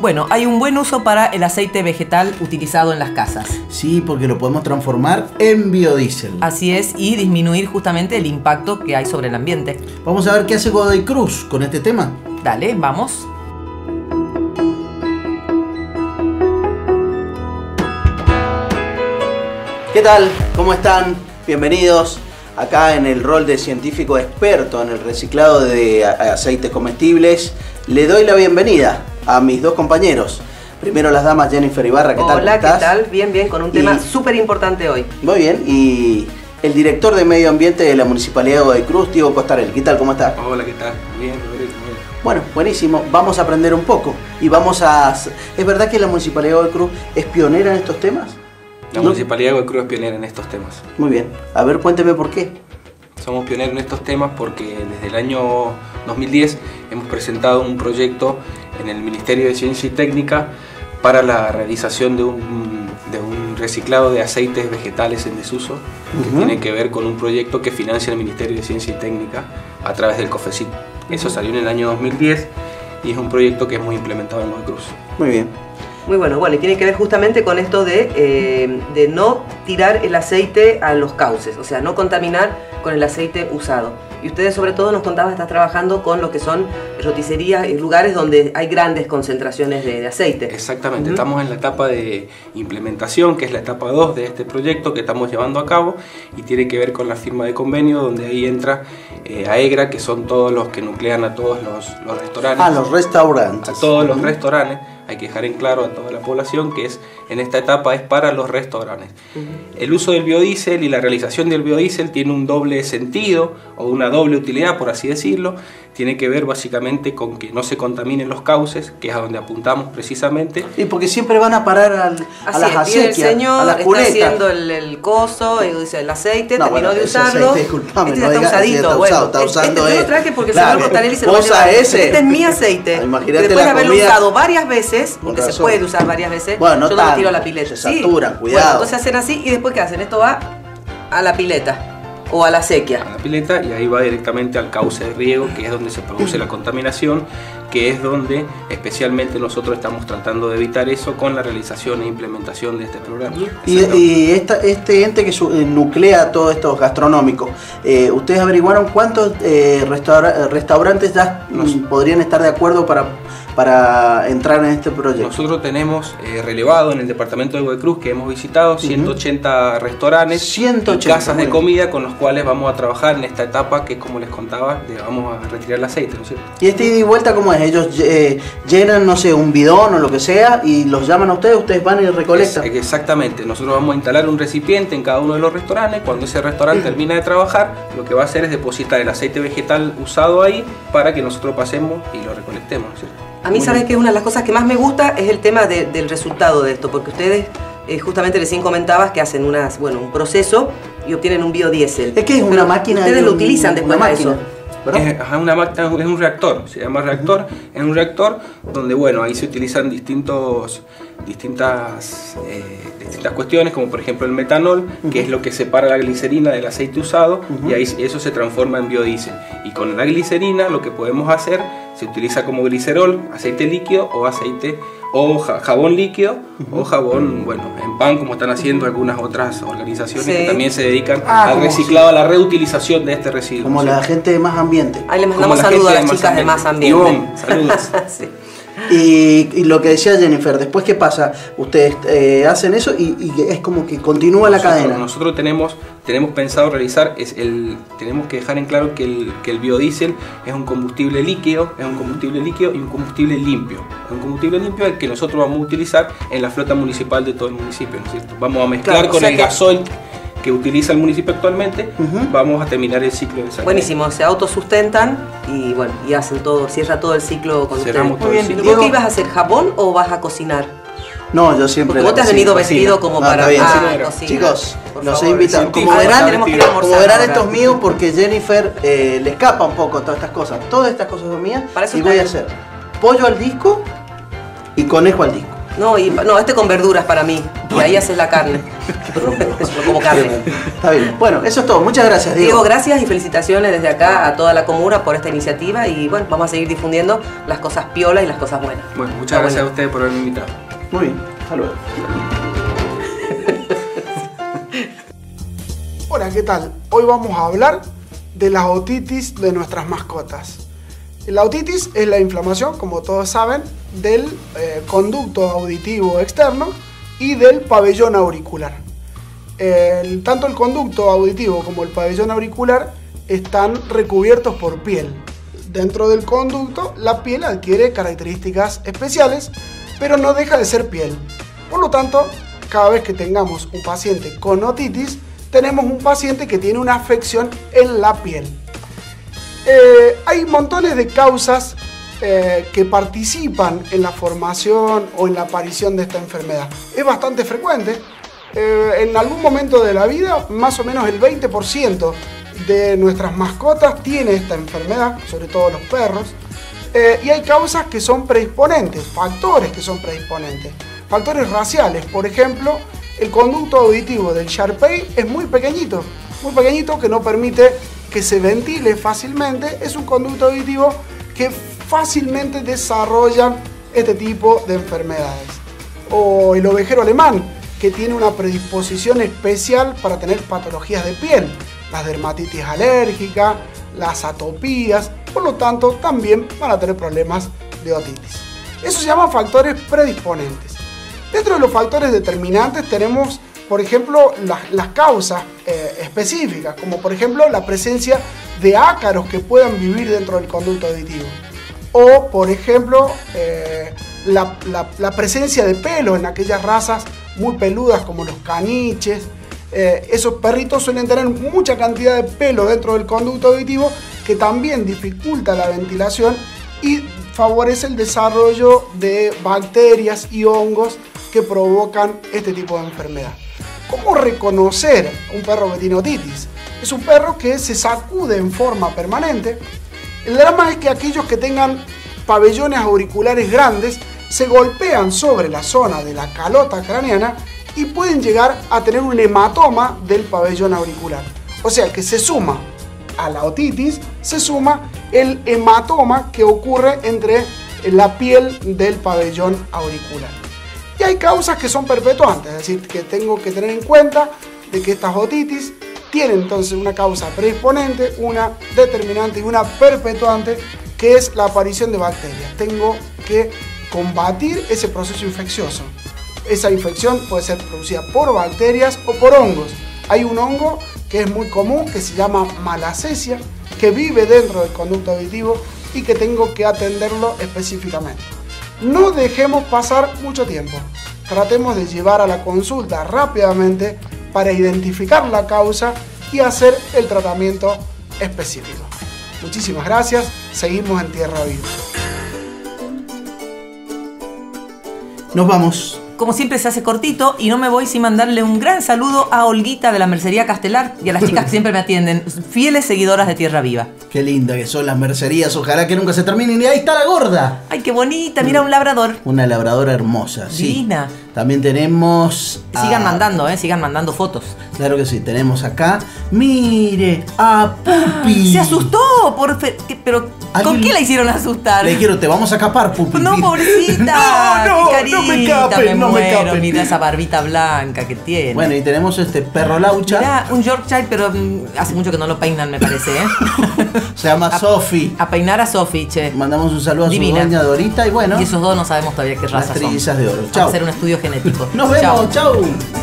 Bueno, hay un buen uso para el aceite vegetal utilizado en las casas. Sí, porque lo podemos transformar en biodiesel. Así es, y disminuir justamente el impacto que hay sobre el ambiente. Vamos a ver qué hace Godoy Cruz con este tema. Dale, vamos. ¿Qué tal? ¿Cómo están? Bienvenidos acá en el rol de científico experto en el reciclado de aceites comestibles. Le doy la bienvenida a mis dos compañeros. Primero las damas, Jennifer Ibarra, ¿qué tal? Hola, ¿qué tal? Bien, bien, con un tema súper importante hoy. Muy bien, y el director de Medio Ambiente de la Municipalidad de Godoy Cruz, Diego Costarelli. ¿Qué tal? ¿Cómo estás? Hola, ¿qué tal? Bien, Rodrigo, bien. Bueno, buenísimo. Vamos a aprender un poco. Y vamos a... ¿Es verdad que la Municipalidad de Godoy Cruz es pionera en estos temas? La Municipalidad de Godoy Cruz es pionera en estos temas. Muy bien. A ver, cuénteme por qué. Somos pioneros en estos temas porque desde el año 2010 hemos presentado un proyecto en el Ministerio de Ciencia y Técnica para la realización de un reciclado de aceites vegetales en desuso, que tiene que ver con un proyecto que financia el Ministerio de Ciencia y Técnica a través del COFECIT. Eso salió en el año 2010 y es un proyecto que es muy implementado en Godoy Cruz. Muy bien. Muy bueno, y tiene que ver justamente con esto de no tirar el aceite a los cauces, o sea, no contaminar con el aceite usado. Y ustedes sobre todo nos contaban, están trabajando con lo que son roticerías y lugares donde hay grandes concentraciones de aceite. Exactamente, estamos en la etapa de implementación, que es la etapa 2 de este proyecto que estamos llevando a cabo y tiene que ver con la firma de convenio, donde ahí entra AEGRA, que son todos los que nuclean a todos los restaurantes. Ah, los restaurantes. A todos los restaurantes. Hay que dejar en claro a toda la población que en esta etapa es para los restaurantes. El uso del biodiesel y la realización del biodiesel tiene un doble sentido o una doble utilidad, por así decirlo. Tiene que ver básicamente con que no se contaminen los cauces, que es a donde apuntamos precisamente. Y porque siempre van a parar a las acequias, el señor a las está cunetas. haciendo el coso, el aceite, No, terminó bueno, de ese usarlo. aceite, disculpame, Este no ya está digas que usadito. está Bueno, usado, está usando yo lo traje porque claro, el señor Costarelli se lo va a cosa llevar. ese. Este es mi aceite. Imagínate Después la de haberlo comida. usado varias veces, porque se razón. puede usar varias veces, Bueno, no yo no lo tanto, tiro a la pileta. se saturan, cuidado. Bueno, entonces hacen así y después ¿qué hacen? Esto va a la pileta o a la sequía. A la pileta y ahí va directamente al cauce de riego, que es donde se produce la contaminación, que es donde especialmente nosotros estamos tratando de evitar eso con la realización e implementación de este programa. Y este ente que nuclea todo esto gastronómico, ¿ustedes averiguaron cuántos restaurantes ya podrían estar de acuerdo para entrar en este proyecto? Nosotros tenemos relevado en el departamento de Godoy Cruz, que hemos visitado, 180 restaurantes 180, y casas de comida con los cuales vamos a trabajar en esta etapa que, como les contaba, vamos a retirar el aceite, ¿no es cierto? ¿Y este ida y vuelta cómo es? Ellos llenan, no sé, un bidón o lo que sea y los llaman a ustedes van y recolectan. Exactamente, nosotros vamos a instalar un recipiente en cada uno de los restaurantes. Cuando ese restaurante termina de trabajar, lo que va a hacer es depositar el aceite vegetal usado ahí para que nosotros pasemos y lo recolectemos, ¿no es cierto? A mí, ¿sabes qué? Una de las cosas que más me gusta es el tema del resultado de esto, porque ustedes, justamente recién comentabas que hacen un proceso y obtienen un biodiesel. Es que es una máquina. Ustedes lo utilizan después de eso. Es un reactor, se llama reactor. Es un reactor donde, bueno, ahí se utilizan distintas cuestiones, como por ejemplo el metanol, que es lo que separa la glicerina del aceite usado, y ahí eso se transforma en biodiesel. Y con la glicerina lo que podemos hacer, se utiliza como glicerol, aceite líquido o aceite o jabón líquido o jabón, bueno, en pan, como están haciendo algunas otras organizaciones que también se dedican al reciclado, a la reutilización de este residuo. Como la gente de Más Ambiente. Ahí le mandamos saludos a las chicas de Más Ambiente. Ivonne, saludos. Sí. Y lo que decía Jennifer, después ¿qué pasa? Ustedes hacen eso y es como que continúa la cadena. Nosotros tenemos pensado realizar, tenemos que dejar en claro que el biodiesel es un combustible líquido, y un combustible limpio. Es un combustible limpio el que nosotros vamos a utilizar en la flota municipal de todo el municipio, ¿no es cierto? Vamos a mezclar con el gasoil que utiliza el municipio actualmente, vamos a terminar el ciclo de esa. Buenísimo, se autosustentan y bueno, y hacen todo, cierra todo el ciclo con Cerramos ustedes. todo el ciclo. ¿Vos qué ibas a hacer, jabón o vas a cocinar? No, yo siempre. Porque vos te has venido vestido como para cocinar. cocina. Chicos, Por los he favor. invitado. Como Además, verán, tenemos que ir a almorzar esto ahora. es mío porque Jennifer le escapa un poco todas estas cosas. Todas estas cosas son mías Para eso y está voy a bien. hacer pollo al disco y conejo al disco. No, este con verduras para mí. Y ahí haces la carne. Eso como carne. Está bien. Bueno, eso es todo. Muchas gracias, Diego. Diego, gracias y felicitaciones desde acá a toda la comuna por esta iniciativa. Y bueno, vamos a seguir difundiendo las cosas piolas y las cosas buenas. Bueno, muchas gracias a ustedes por haberme invitado. Muy bien. Hasta luego. Hola, ¿qué tal? Hoy vamos a hablar de la otitis de nuestras mascotas. La otitis es la inflamación, como todos saben, del conducto auditivo externo y del pabellón auricular. Tanto el conducto auditivo como el pabellón auricular están recubiertos por piel. Dentro del conducto, la piel adquiere características especiales, pero no deja de ser piel. Por lo tanto, cada vez que tengamos un paciente con otitis, tenemos un paciente que tiene una afección en la piel. Hay montones de causas que participan en la formación o en la aparición de esta enfermedad. Es bastante frecuente. En algún momento de la vida, más o menos el 20% de nuestras mascotas tiene esta enfermedad, sobre todo los perros. Y hay causas que son predisponentes, factores que son predisponentes. Factores raciales, por ejemplo, el conducto auditivo del Shar-Pei es muy pequeñito que no permite que se ventile fácilmente. Es un conducto auditivo que fácilmente desarrolla este tipo de enfermedades. O el ovejero alemán, que tiene una predisposición especial para tener patologías de piel, las dermatitis alérgica, las atopías, por lo tanto también van a tener problemas de otitis. Eso se llama factores predisponentes. Dentro de los factores determinantes tenemos, por ejemplo, las causas específicas, como por ejemplo la presencia de ácaros que puedan vivir dentro del conducto auditivo. O, por ejemplo, la presencia de pelo en aquellas razas muy peludas como los caniches. Esos perritos suelen tener mucha cantidad de pelo dentro del conducto auditivo que también dificulta la ventilación y favorece el desarrollo de bacterias y hongos que provocan este tipo de enfermedad. ¿Cómo reconocer un perro que tiene otitis? Es un perro que se sacude en forma permanente. El drama es que aquellos que tengan pabellones auriculares grandes se golpean sobre la zona de la calota craneana y pueden llegar a tener un hematoma del pabellón auricular. O sea que se suma a la otitis, se suma el hematoma que ocurre entre la piel del pabellón auricular. Y hay causas que son perpetuantes, es decir, que tengo que tener en cuenta de que estas otitis tienen entonces una causa predisponente, una determinante y una perpetuante, que es la aparición de bacterias. Tengo que combatir ese proceso infeccioso. Esa infección puede ser producida por bacterias o por hongos. Hay un hongo que es muy común, que se llama Malassezia, que vive dentro del conducto auditivo y que tengo que atenderlo específicamente. No dejemos pasar mucho tiempo. Tratemos de llevar a la consulta rápidamente para identificar la causa y hacer el tratamiento específico. Muchísimas gracias. Seguimos en Tierra Viva. Nos vamos. Como siempre se hace cortito y no me voy sin mandarle un gran saludo a Olguita de la Mercería Castelar y a las chicas que siempre me atienden, fieles seguidoras de Tierra Viva. Qué linda que son las mercerías, ojalá que nunca se terminen. Y ahí está la gorda. Ay, qué bonita, mira un labrador. Una labradora hermosa, sí. Divina. También tenemos... Sigan mandando fotos. Claro que sí, tenemos acá, mire, a Pupi. Se asustó, pero ¿con qué la hicieron asustar? Le quiero, te vamos a capar, Pupi. No, pobrecita. No, qué carita, no me capen, no me capen. Mira esa barbita blanca que tiene. Bueno, y tenemos este perro laucha. Mira, un Yorkshire, pero hace mucho que no lo peinan, me parece, ¿eh? Se llama Sofi. A peinar a Sofi, che. Mandamos un saludo a Divina. Su dueña Dorita y bueno. Y esos dos no sabemos todavía qué raza son. Las trillizas de oro. Vamos Chau. a hacer un estudio genético. Nos vemos, chau.